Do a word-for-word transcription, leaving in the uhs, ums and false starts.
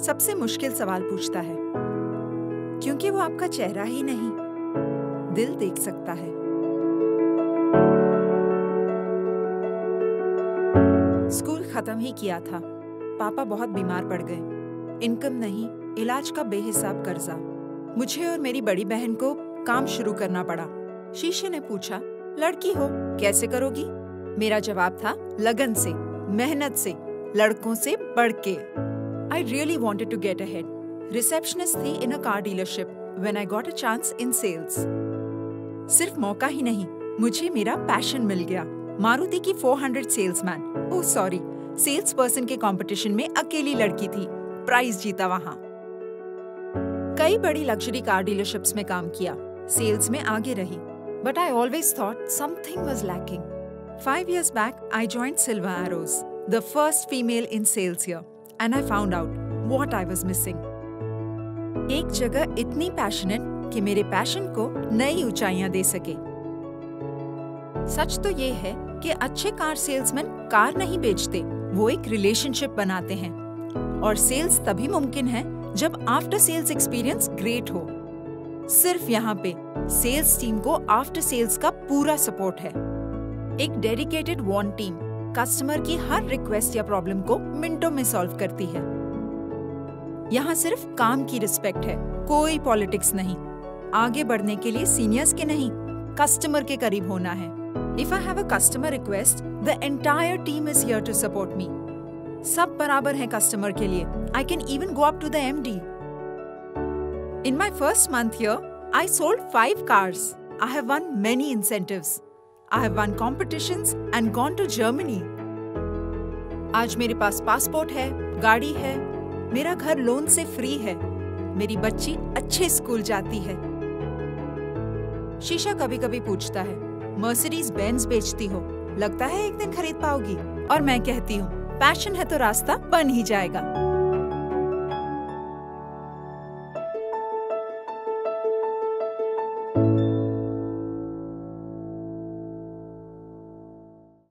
सबसे मुश्किल सवाल पूछता है, क्योंकि वो आपका चेहरा ही नहीं, दिल देख सकता है। स्कूल खत्म ही किया था। पापा बहुत बीमार पड़ गए। इनकम नहीं, इलाज का बेहिसाब कर्जा। मुझे और मेरी बड़ी बहन को काम शुरू करना पड़ा। शीशे ने पूछा, लड़की हो, कैसे करोगी? मेरा जवाब था, लगन से, मेहनत से, लड़कों से बढ़ के। I really wanted to get ahead. Receptionist थी in a car dealership when I got a chance in sales. सिर्फ मौका ही नहीं, मुझे मेरा पैशन मिल गया। मारुति की four hundred salesman, oh sorry, sales person के कंपटीशन में अकेली लड़की थी, प्राइज जीता वहाँ। कई बड़ी लग्जरी कार डीलरशिप्स में काम किया, सेल्स में आगे रही, but I always thought something was lacking. Five years back, I joined Silver Arrows, the first female in sales here, and I found out what I was missing. एक जगह इतनी passionate कि मेरे पैशन को नई ऊंचाइयां दे सके। सच तो ये है कि अच्छे कार सेल्समैन कार नहीं बेचते, वो एक रिलेशनशिप बनाते हैं। और सेल्स तभी मुमकिन है जब आफ्टर सेल्स एक्सपीरियंस ग्रेट हो। सिर्फ यहाँ पे सेल्स टीम को आफ्टर सेल्स का पूरा सपोर्ट है। एक डेडिकेटेड वॉन टीम कस्टमर की हर रिक्वेस्ट या प्रॉब्लम को मिनटों में सॉल्व करती है। यहाँ सिर्फ काम की रिस्पेक्ट है, कोई पॉलिटिक्स नहीं। आगे बढ़ने के लिए सीनियर्स के नहीं, कस्टमर के करीब होना है। If I have a customer request, the entire team is here to support me. सब बराबर हैं कस्टमर के लिए। I can even go up to the M D. In my first month here, I sold five cars. I have won many incentives. I have won competitions and gone to Germany. आज मेरे पास passport है, गाड़ी है, मेरा घर loan से free है, मेरी बच्ची अच्छे स्कूल जाती है। शीशा कभी कभी पूछता है, मर्सिडीज बेंज बेचती हो, लगता है एक दिन खरीद पाओगी? और मैं कहती हूँ, पैशन है तो रास्ता बन ही जाएगा।